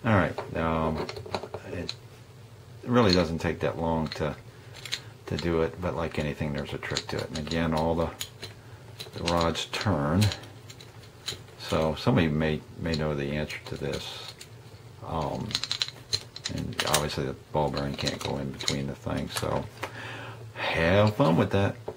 All right, it really doesn't take that long to do it, but like anything, there's a trick to it. And again, all the rods turn. So somebody may know the answer to this. And obviously the ball bearing can't go in between the things, so have fun with that.